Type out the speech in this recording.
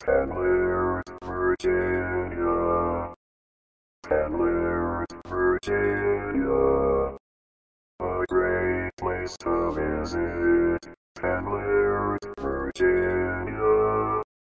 Penn Laird, Virginia. Penn Laird, Virginia. A great place to visit.